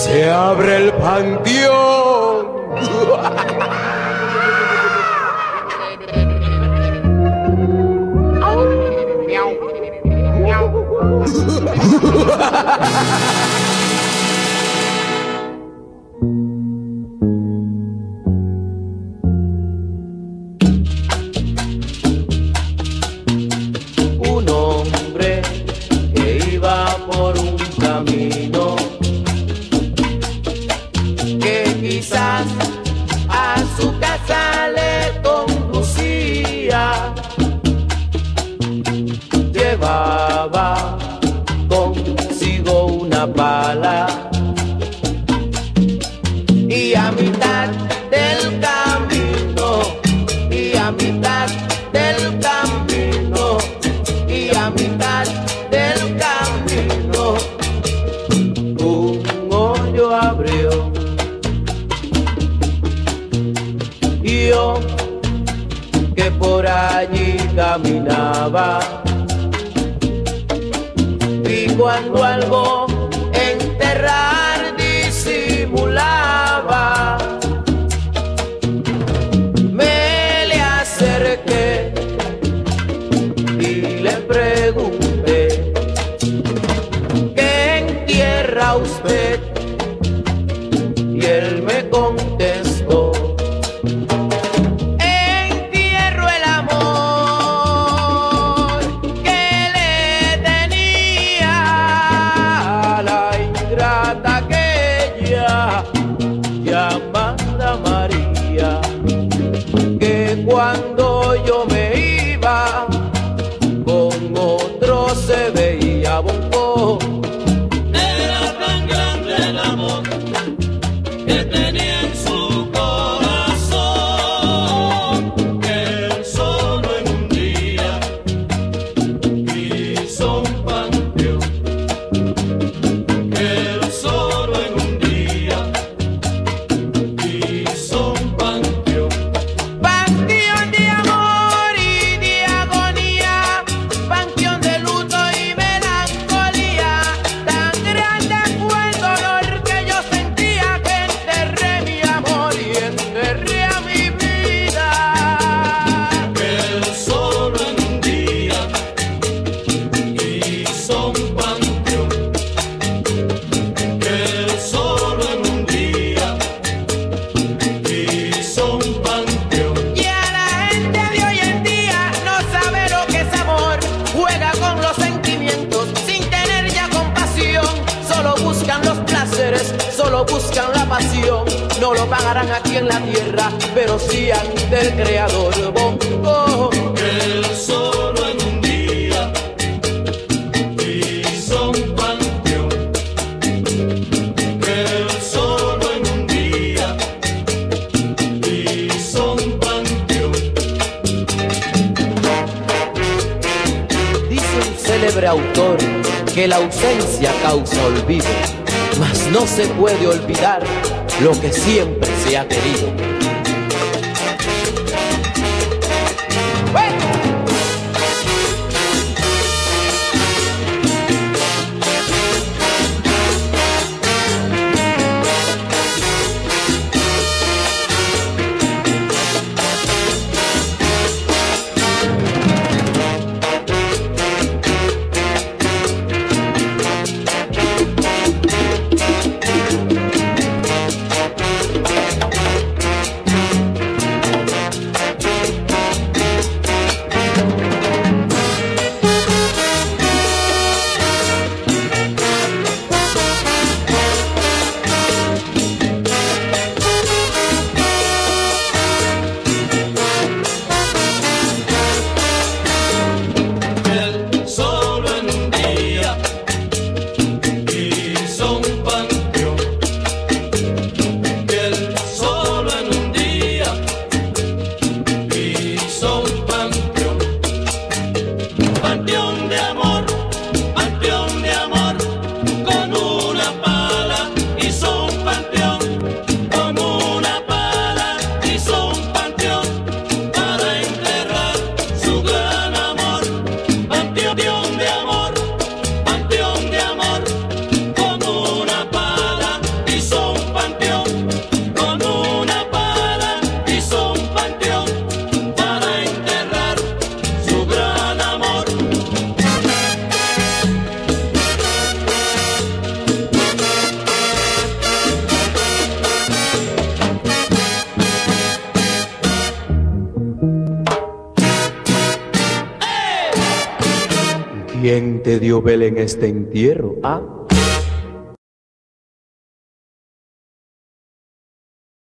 se abre el panteón. Un hombre que iba por un camino que quizás a su casa le conducía, llevaba consigo una pala y a mitad del camino, y a mitad del camino, y a mitad del camino, un hoyo abrió. Y yo que por allí caminaba, vi cuando algo enterrar disimulaba. Me le acerqué y le pregunté: ¿qué entierra usted? Y él me contestó: entierro el amor que le tenía a la ingrata aquella llamada María, que cuando yo me iba con otro se veía bonco. Era tan grande el amor que tenía en su corazón, que él solo en un día hizo un panteón, que él solo en un día hizo un panteón. Panteón de amor y de agonía, panteón de luto y melancolía. Tan grande fue el dolor que yo sentía que enterré mi amor y enterré a mi vida. Que él solo en un día hizo un panteón, que él solo en un día hizo un panteón. Y a la gente de hoy en día no sabe lo que es amor. Juega con los sentimientos sin tener ya compasión. Solo buscan los placeres, solo buscan la pasión. No lo pagarán aquí en la tierra, pero sí ante el Creador. Bongo. Que él solo en un día hizo un panteón, que él solo en un día hizo un panteón. Dice un célebre autor que la ausencia causa olvido, mas no se puede olvidar lo que siempre se ha querido. ¿Quién te dio vela en este entierro? ¿Ah?